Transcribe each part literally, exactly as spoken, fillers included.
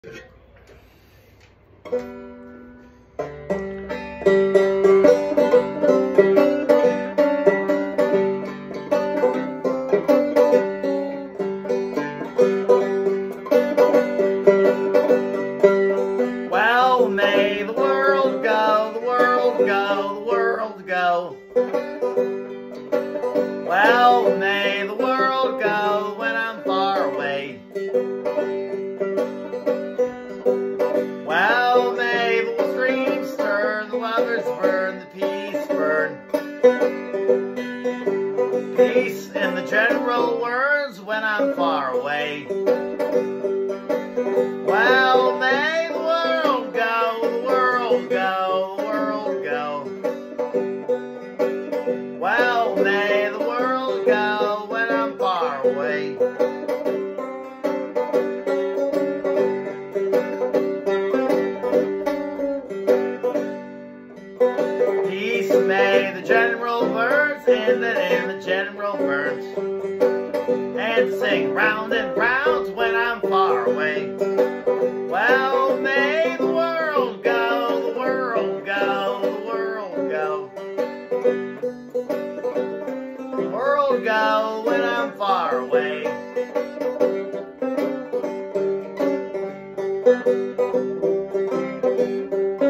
Well, may the world go, the world go, the world go. Well, may the world go when I'm far away. Well, may the streams turn, the lovers burn, the peace burn. Peace in the general words when I'm far away. Well, may the world go, the world go, the world go. Well, may the world go when I'm far away. Peace may the general words end in the general words, and sing round and round when I'm far away. Well, may the world go, the world go, the world go. The world go when I'm far away.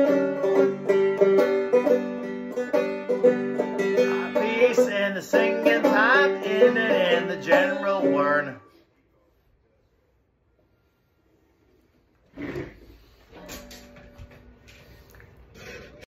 Peace in the singing.